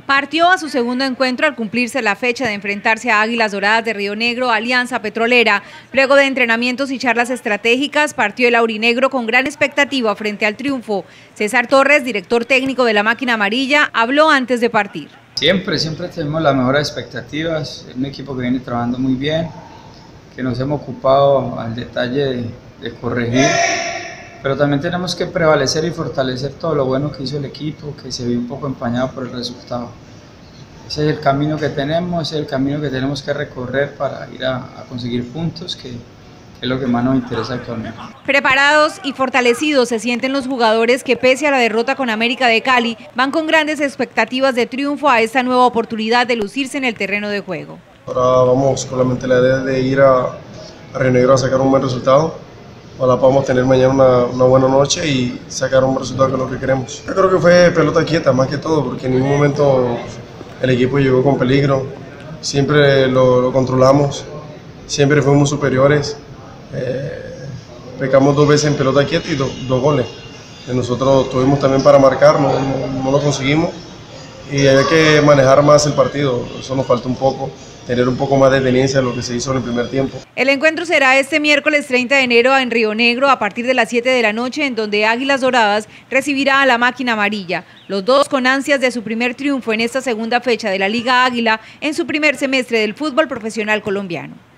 Partió a su segundo encuentro al cumplirse la fecha de enfrentarse a Águilas Doradas de Río Negro, Alianza Petrolera. Luego de entrenamientos y charlas estratégicas, partió el aurinegro con gran expectativa frente al triunfo. César Torres, director técnico de la Máquina Amarilla, habló antes de partir. Siempre tenemos las mejores expectativas. Es un equipo que viene trabajando muy bien, que nos hemos ocupado al detalle de corregir. Pero también tenemos que prevalecer y fortalecer todo lo bueno que hizo el equipo, que se vio un poco empañado por el resultado. Ese es el camino que tenemos, ese es el camino que tenemos que recorrer para ir a conseguir puntos, que es lo que más nos interesa actualmente. Preparados y fortalecidos se sienten los jugadores que, pese a la derrota con América de Cali, van con grandes expectativas de triunfo a esta nueva oportunidad de lucirse en el terreno de juego. Ahora vamos con la mentalidad de ir a Río Negro a sacar un buen resultado. Ojalá podamos tener mañana una buena noche y sacar un resultado que es lo que queremos. Yo creo que fue pelota quieta más que todo, porque en ningún momento el equipo llegó con peligro. Siempre lo controlamos, siempre fuimos superiores. Pecamos 2 veces en pelota quieta y 2 goles. Nosotros tuvimos también para marcar, no lo conseguimos. Y hay que manejar más el partido, eso nos falta un poco, tener un poco más de tenencia de lo que se hizo en el primer tiempo. El encuentro será este miércoles 30 de enero en Río Negro a partir de las 7 de la noche, en donde Águilas Doradas recibirá a la Máquina Amarilla. Los dos con ansias de su primer triunfo en esta segunda fecha de la Liga Águila en su primer semestre del fútbol profesional colombiano.